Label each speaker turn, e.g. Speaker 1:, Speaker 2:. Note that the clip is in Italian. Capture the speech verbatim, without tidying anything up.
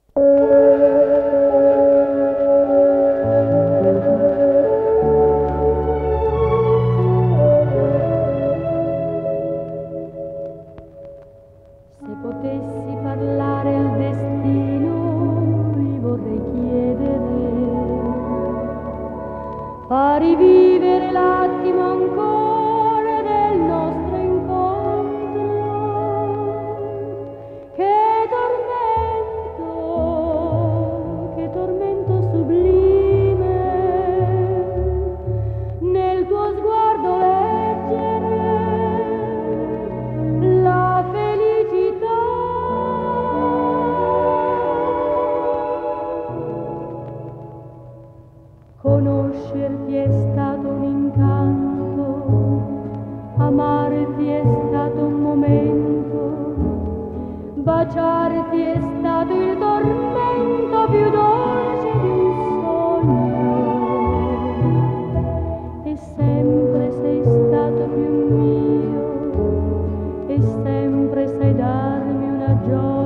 Speaker 1: Se potessi parlare al destino, gli vorrei chiedere, fa rivivere l'attimo ancora del nostro incontro. Che tormento, che tormento sublime, nel tuo sguardo leggere la felicità. Conoscerti è stato un incanto, amarti è stato un momento, baciarti è stato il tormento più dolce di un sogno. E sempre sei stato più mio, e sempre sai darmi una gioia